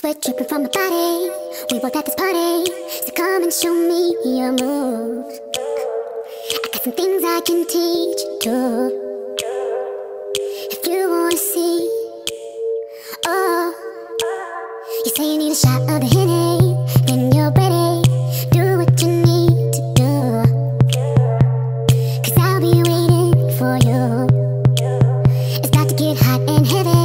Sweat dripping from my body. We both at this party, so come and show me your moves. I got some things I can teach you too, if you wanna see. Oh, you say you need a shot of the Henny, then you're ready. Do what you need to do, 'cause I'll be waiting for you. It's about to get hot and heavy.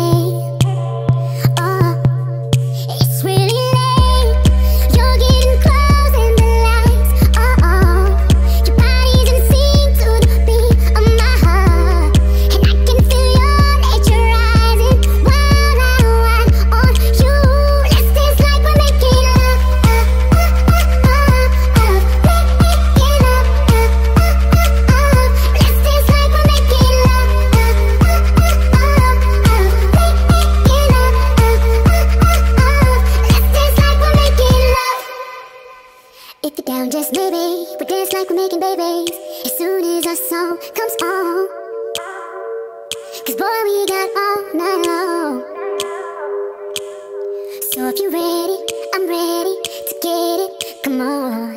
If you're down, just maybe we dance like we're making babies as soon as our song comes on. 'Cause boy, we got all night long. So if you're ready, I'm ready to get it. Come on.